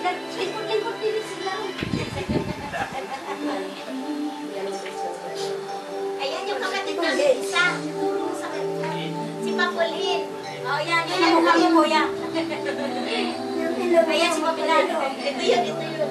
Lingkod din sila. Ayan yung kapatid namin isa. Tutulong sa kanya. Si Papolin. Oh, yan. Yun ang mukha mo, kuya. Ayan si Papolin. Ito yun, ito yun.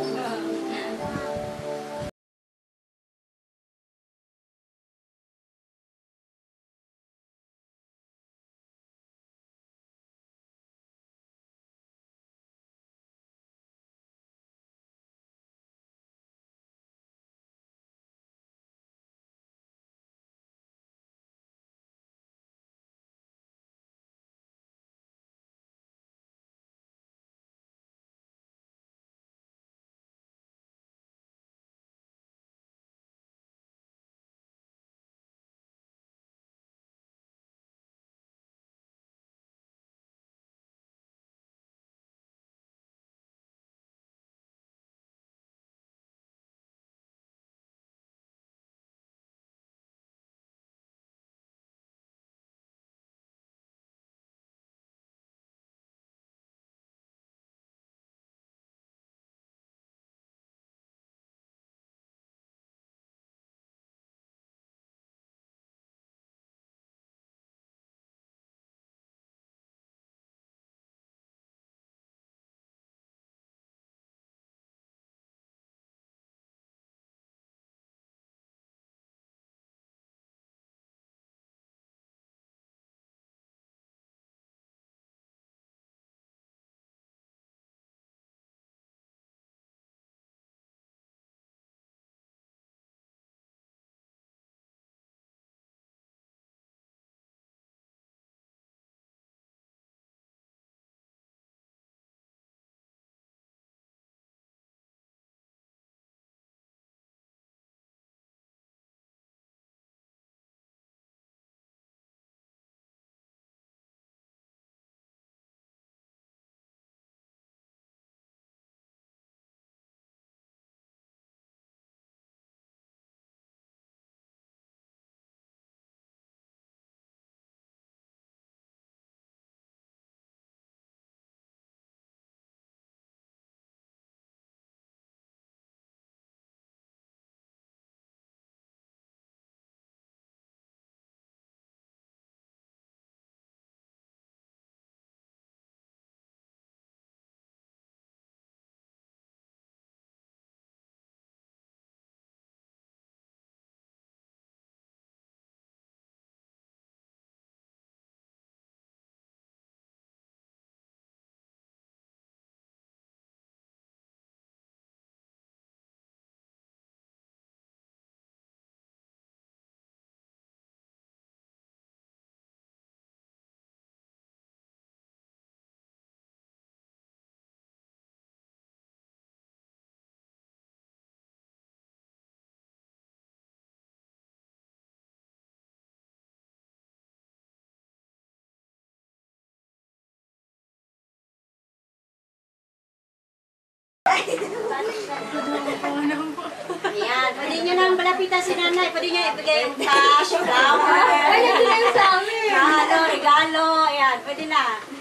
Ayan, pwede nyo nang malapitan si nanay. Pwede nyo ibigay yung cash, flower. Ay, ito na yung sa amin. Regalo. Ayan, pwede na.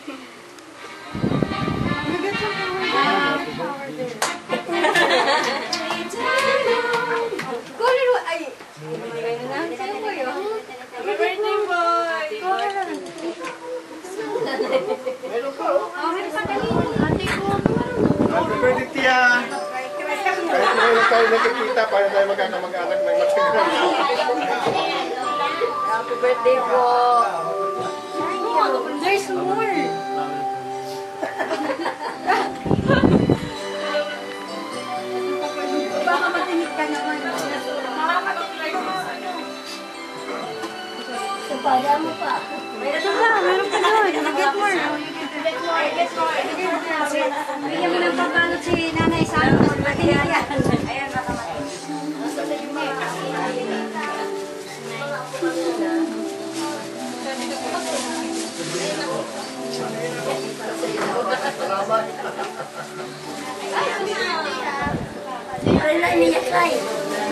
Ay, sa'yo po yun. Happy birthday, boy! Meron pa, oh. Meron pa kanina. Ate ko. Happy birthday, Tia! Kahit ngayon tayo nagkikita, para tayo magkakamag-anak ng matagal. Happy birthday po. There's more. Baka matinig ka naman. Sa pada mo pa. Meron pa doon. Get more. Get more. Bigyan mo ng pabalot si nanay sa akin. Matinig yan. Ayan, baka matinig. Ay, naiyak ka eh.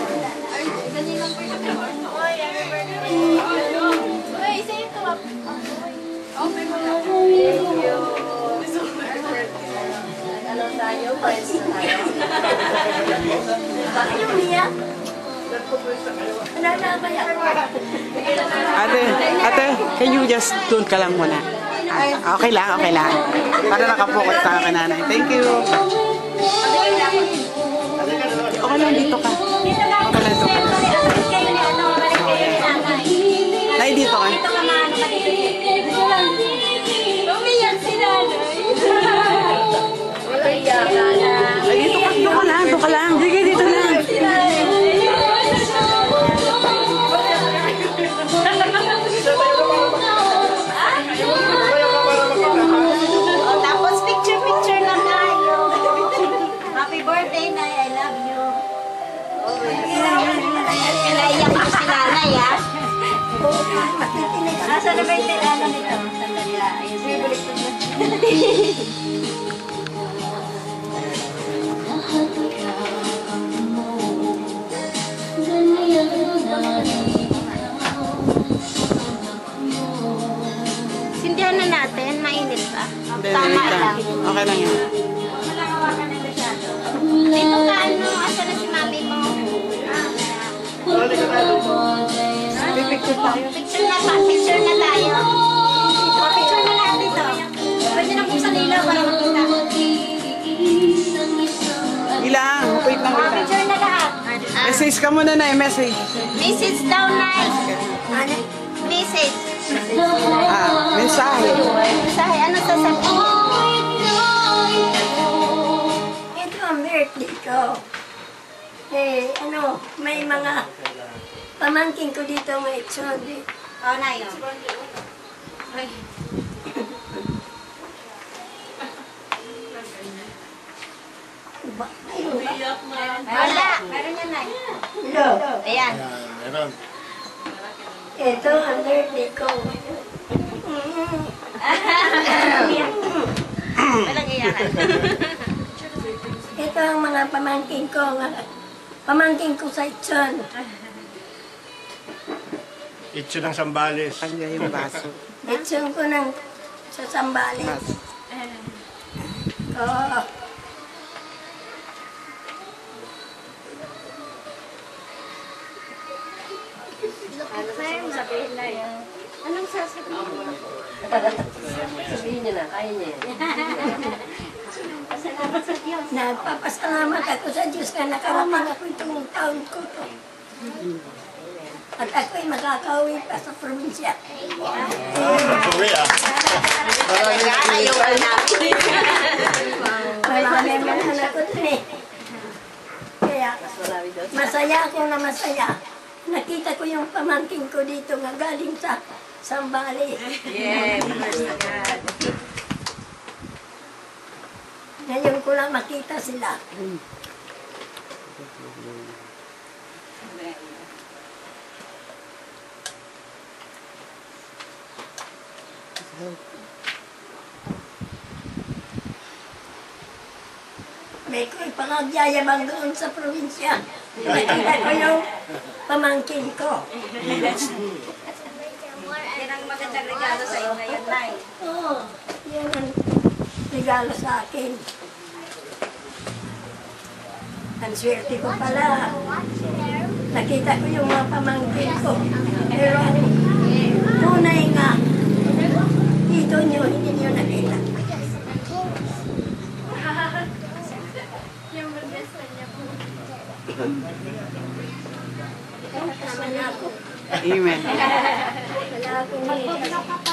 Uy, isa yung tuwap. Oh, may mga. Thank you. Ano tayo? friends na tayo. Bakit yung umiyak? Nanamaya ko. Ate, can you just doon ka lang muna? Okay lang, okay lang. Para nakapokus ka kay nanay. Thank you. Okay lang, dito ka. Dito ka. Okay lang, dito ka. Balik kayo ni ano, balik kayo ni nanay. Nay, dito ka. Dito ka maano ka dito. Dito lang. Umiyak si nanay. Wala iyak na. Ay, dito ka. Dito ka lang, dito ka lang. Sige, dito lang. Oh, tapos picture na tayo. Happy birthday, Nay. I love you. Naiyak ko si nanay, ah. Asa na ba yung ano nito? Sandali lang. Ayun, bibalik ko na. Sindihan na natin. Mainit pa. Tama lang. Okay lang yan. Dito ka, ano? Asa na si mami mo? Pipicture tayo. Picture na pa. Picture na tayo. Picture na natin to. Pwede na buksan ilaw para makita. Ilang. Wait lang, wait lang. Picture na lahat. Message ka muna na, message. Message daw, Nay. Message. Mensahe. Mensahe. Ano sasabihin? Ito ang birthday ko. Eh, ano, may mga pamangkin ko dito may itsodi. Oh, Nay. Oh. Ay. Wala. Meron yan, Nay. Hello. Ayan. Meron. Ito ang birthday ko. Walang iyakan. Ito ang mga pamangkin ko. Pamangkin ko sa itson. Itso ng Sambales. Kanya yung baso. Itson ko ng sa Sambales. Baso. Oo. Sabihin na yan. Anong sasabihin? Sabihin niyo na, kaya niya yan. Pasalamat sa Diyos. Nagpapasalamat ako sa Diyos na nakarating ako itong taon ko to. At ako'y makakauwi pa sa probinsya. Suwi ah. Ayaw ka namin. Marami mga anak ko dun eh. Kaya masaya ako na masaya. Nakita ko yung pamangkin ko dito nga galing sa Sambales. Yes, first God. Ngayon ko lang makita sila. May ko'y pangagyayabang doon sa probinsya. Nakita ko yung pamangkin ko. Yan ang magandang regalo sa iyo ngayon, Nay. Oo, yan ang regalo sa akin. Ang swerte ko pala. Nakita ko yung mga pamangkin ko. Pero ang tunay nga, dito nyo, hindi nyo nakita. Kasama na ako. Amen. Wala akong